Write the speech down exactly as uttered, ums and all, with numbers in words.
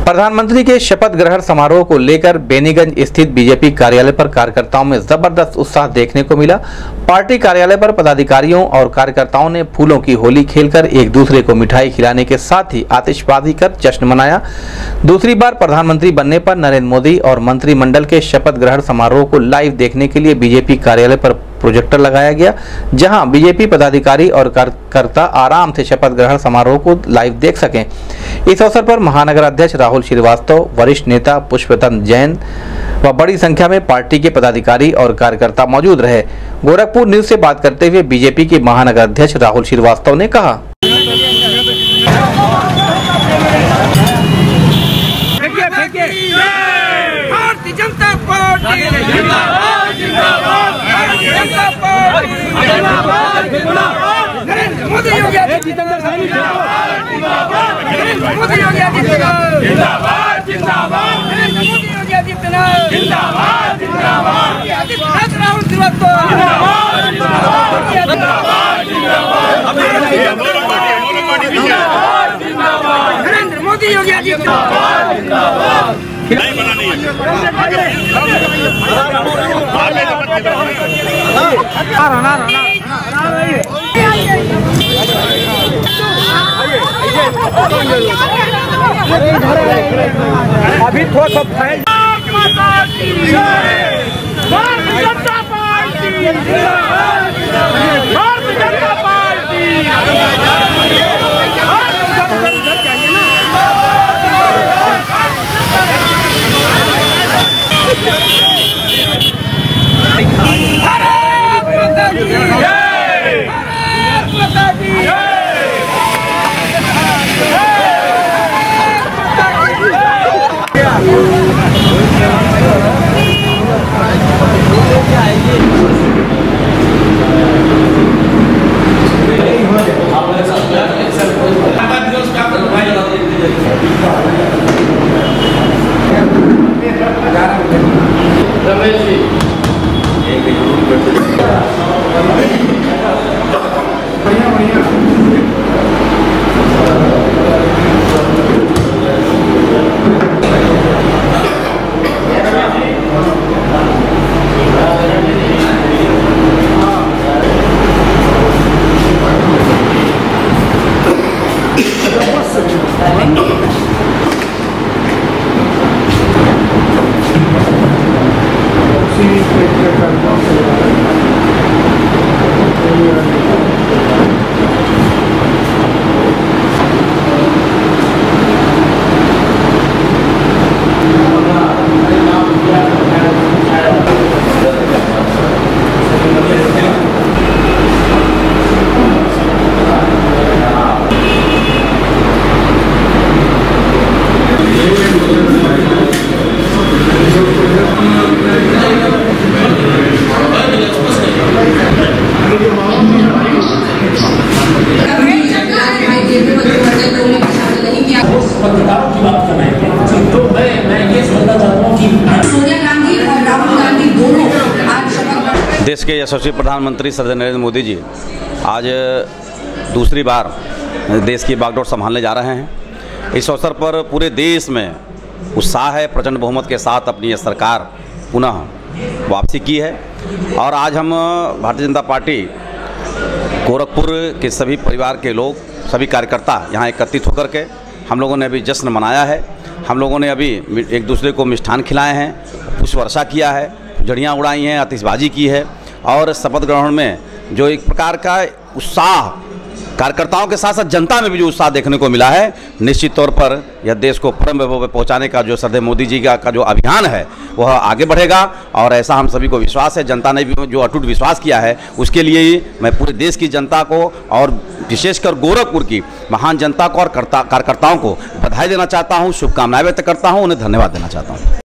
प्रधानमंत्री के शपथ ग्रहण समारोह को लेकर बेनीगंज स्थित बीजेपी कार्यालय पर कार्यकर्ताओं में जबरदस्त उत्साह देखने को मिला। पार्टी कार्यालय पर पदाधिकारियों और कार्यकर्ताओं ने फूलों की होली खेलकर एक दूसरे को मिठाई खिलाने के साथ ही आतिशबाजी कर जश्न मनाया। दूसरी बार प्रधानमंत्री बनने पर नरेंद्र मोदी और मंत्रिमंडल के शपथ ग्रहण समारोह को लाइव देखने के लिए बीजेपी कार्यालय पर प्रोजेक्टर लगाया गया, जहां बीजेपी पदाधिकारी और कार्यकर्ता आराम से शपथ ग्रहण समारोह को लाइव देख सकें। इस अवसर पर महानगर अध्यक्ष राहुल श्रीवास्तव, वरिष्ठ नेता पुष्पतंत्र जैन व बड़ी संख्या में पार्टी के पदाधिकारी और कार्यकर्ता मौजूद रहे। गोरखपुर न्यूज से बात करते हुए बीजेपी के महानगर अध्यक्ष राहुल श्रीवास्तव ने कहा, भारतीय जनता पार्टी जिंदाबाद, जिंदाबाद, भारतीय जनता पार्टी जिंदाबाद, जिंदाबाद, नरेंद्र मोदी योगी आदित्यनाथ जिंदाबाद, नरेंद्र मोदी योगी आदित्यनाथ जिंदाबाद, जिंदाबाद, नरेंद्र मोदी योगी आदित्यनाथ जिंदाबाद, जिंदाबाद, आदित्यनाथ राहुल श्रीवास्तव जिंदाबाद, जिंदाबाद, जिंदाबाद, जिंदाबाद, नरेंद्र मोदी योगी आदित्यनाथ जिंदाबाद। नहीं बना नहीं अभी थोड़ा सा फैल भारतीय जनता पार्टी, भारतीय जनता पार्टी। पत्रकारों की बात कर रहे थे, तो मैं मैं ये समझना चाहता हूँ कि सोनिया गांधी और राहुल गांधी दोनों आज शपथ। देश के यशस्वी प्रधानमंत्री श्री नरेंद्र मोदी जी आज दूसरी बार देश की बागडोर संभालने जा रहे हैं। इस अवसर पर पूरे देश में उत्साह है। प्रचंड बहुमत के साथ अपनी सरकार पुनः वापसी की है और आज हम भारतीय जनता पार्टी गोरखपुर के सभी परिवार के लोग, सभी कार्यकर्ता यहाँ एकत्रित होकर के हम लोगों ने अभी जश्न मनाया है। हम लोगों ने अभी एक दूसरे को मिष्ठान खिलाए हैं, पुष्प वर्षा किया है, झड़ियाँ उड़ाई हैं, आतिशबाजी की है और शपथ ग्रहण में जो एक प्रकार का उत्साह कार्यकर्ताओं के साथ साथ जनता में भी जो उत्साह देखने को मिला है, निश्चित तौर पर यह देश को परम वैभव में पहुंचाने का जो श्रद्धेय मोदी जी का, का जो अभियान है वह आगे बढ़ेगा और ऐसा हम सभी को विश्वास है। जनता ने भी जो अटूट विश्वास किया है उसके लिए ही मैं पूरे देश की जनता को और विशेषकर गोरखपुर की महान जनता को और कार्यकर्ताओं को बधाई देना चाहता हूँ, शुभकामनाएं व्यक्त करता हूँ, उन्हें धन्यवाद देना चाहता हूँ।